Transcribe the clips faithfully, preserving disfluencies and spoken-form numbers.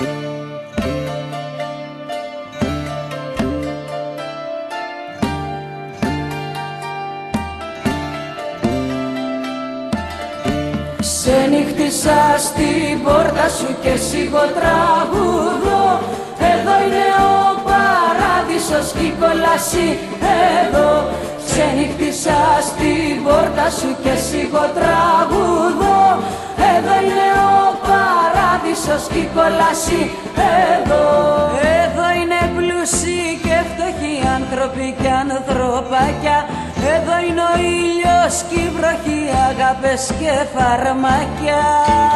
Ξενύχτησα στην πόρτα σου και σιγό τραγουδώ. Εδώ είναι ο παράδεισος κι η κόλαση εδώ. Ξενύχτησα στην πόρτα σου και σιγό τραγουδώ. Εδώ είναι ο παράδεισος κι η κόλαση εδώ. Εδώ είναι πλούσιοι και φτωχοί άνθρωποι κι ανθρωπάκια. Εδώ είναι ο ήλιος κι η βροχή, αγάπες και φαρμάκια.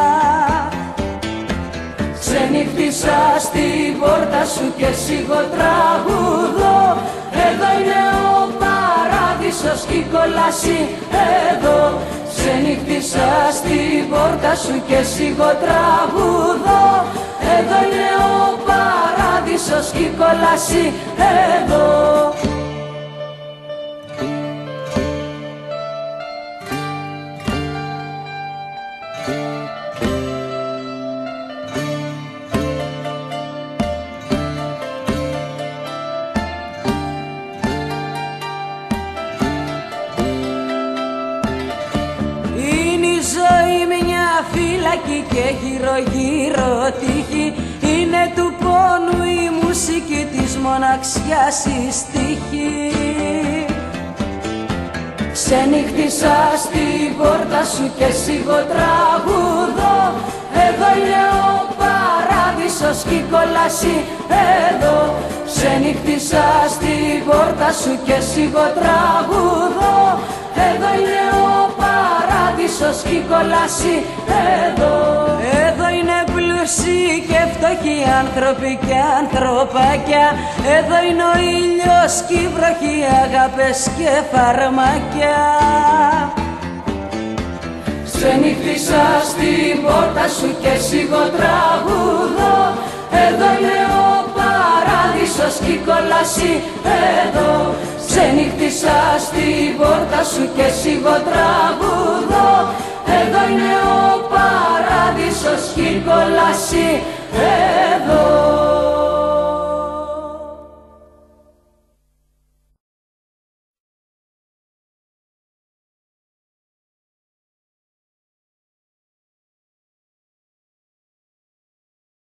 Ξενύχτησα στην πόρτα σου και σιγό τραγουδώ. Εδώ είναι ο παράδεισος κι η κόλαση εδώ. Ξενύχτησα στην πόρτα σου και σιγό τραγουδώ. Εδώ είναι ο παράδεισος κι η κόλαση εδώ. Φύλακη και γύρω γύρω τύχη. Είναι του πόνου η μουσική, της μοναξιάς η στίχη. Ξενύχτησα στην πόρτα σου και σιγό τραγουδώ. Εδώ είναι ο παράδεισος κι η κόλαση εδώ. Ξενύχτησα στην πόρτα σου και σιγό τραγουδώ. Εδώ είναι ο παράδεισος κι η κόλαση εδώ. Εδώ είναι πλούσιοι και φτωχοί άνθρωποι και ανθρωπάκια. Εδώ είναι ο ήλιος κι η βροχή, αγάπες και φαρμάκια. Ξενύχτησα στην πόρτα σου και σιγό τραγουδώ. Εδώ είναι ο παράδεισος κι η κόλαση εδώ. Ξενύχτησα στην πόρτα σου και σιγό τραγουδώ. Εδώ είναι ο παράδεισος κι η κόλαση εδώ.